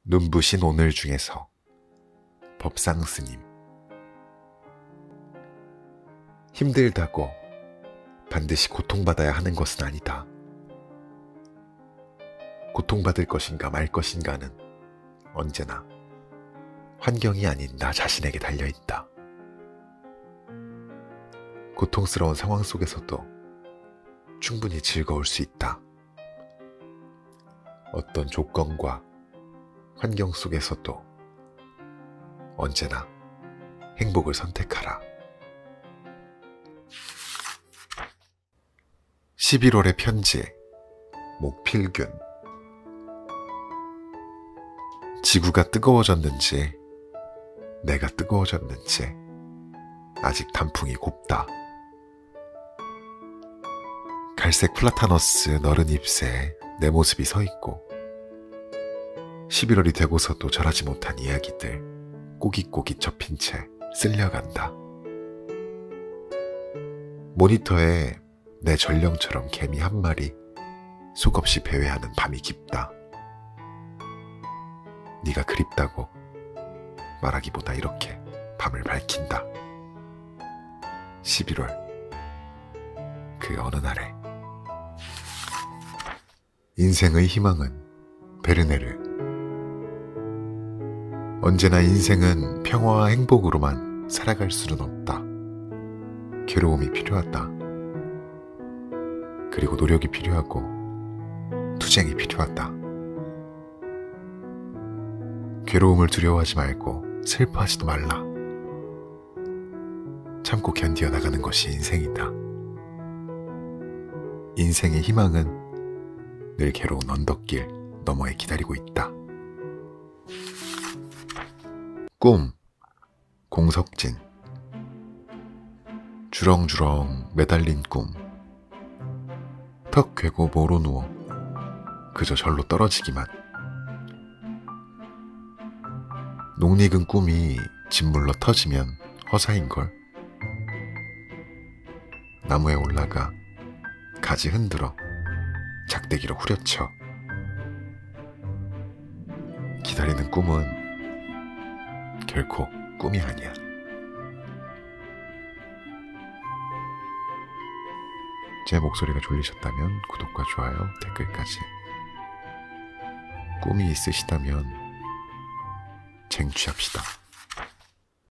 눈부신 오늘 중에서 법상스님. 힘들다고 반드시 고통받아야 하는 것은 아니다. 고통받을 것인가 말 것인가는 언제나 환경이 아닌 나 자신에게 달려있다. 고통스러운 상황 속에서도 충분히 즐거울 수 있다. 어떤 조건과 환경 속에서도 언제나 행복을 선택하라. 11월의 편지, 목필균. 지구가 뜨거워졌는지 내가 뜨거워졌는지 아직 단풍이 곱다. 갈색 플라타너스 너른 잎새에 내 모습이 서 있고 11월이 되고서도 절하지 못한 이야기들 꼬깃꼬깃 접힌 채 쓸려간다. 모니터에 내 전령처럼 개미 한 마리 속없이 배회하는 밤이 깊다. 네가 그립다고 말하기보다 이렇게 밤을 밝힌다. 11월 그 어느 날에 인생의 희망은 베르네르. 언제나 인생은 평화와 행복으로만 살아갈 수는 없다. 괴로움이 필요하다. 그리고 노력이 필요하고 투쟁이 필요하다. 괴로움을 두려워하지 말고 슬퍼하지도 말라. 참고 견디어 나가는 것이 인생이다. 인생의 희망은 늘 괴로운 언덕길 너머에 기다리고 있다. 꿈, 공석진. 주렁주렁 매달린 꿈. 턱 괴고 모로 누워 그저 절로 떨어지기만. 녹익은 꿈이 짓물러 터지면 허사인걸. 나무에 올라가 가지 흔들어 작대기로 후려쳐. 기다리는 꿈은 결코 꿈이 아니야. 제 목소리가 졸리셨다면 구독과 좋아요, 댓글까지. 꿈이 있으시다면 쟁취합시다.